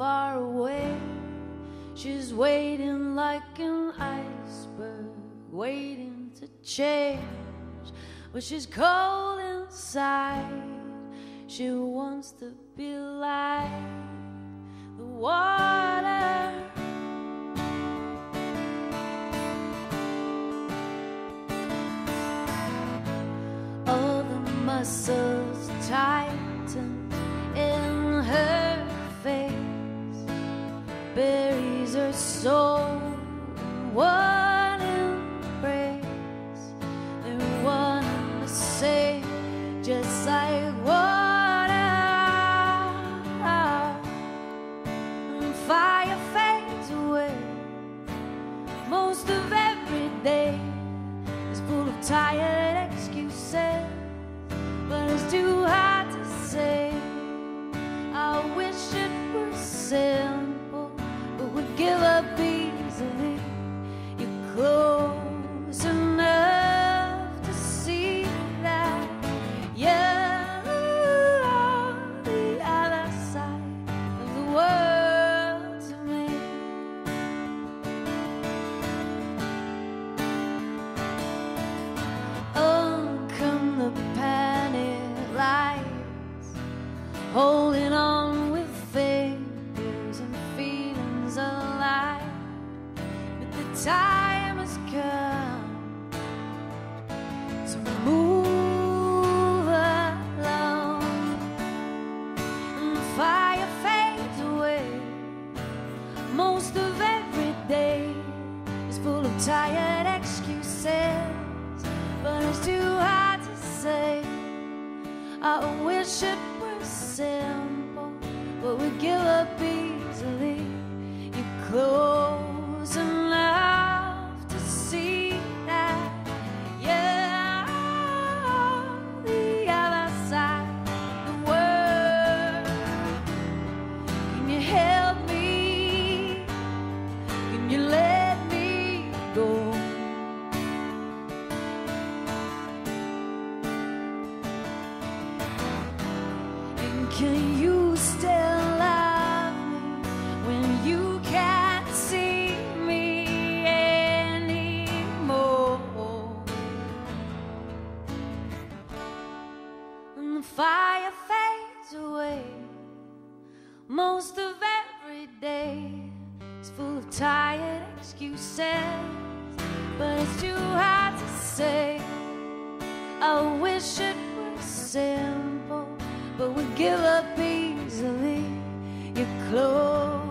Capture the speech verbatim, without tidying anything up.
far away. She's waiting like an iceberg, waiting to change. But she's cold inside. She wants to be like the water. All the muscles tightened in her face, buries her soul in one embrace. They're one and the same, just like water. And fire fades away. Most of every day is full of tired excuses, but it's too hard to say. I wish it were simple, but we give up easily. You're close enough to see that you're on the other side of the world to me. Oh, come the panic lights, holding on with fingers and feelings alive. But the time has come to move along, and the fire fades away. Most of every day is full of tired excuses, but it's too hard to say. I wish it were simple, but we give up easily. You're close enough to see that you're on the other side of the world. Can you help me? Can you let me go? Can you still love me when you can't see me anymore? And the fire fades away. Most of every day is full of tired excuses, but it's too hard to say. I wish it were simple, but we give up easily. You're close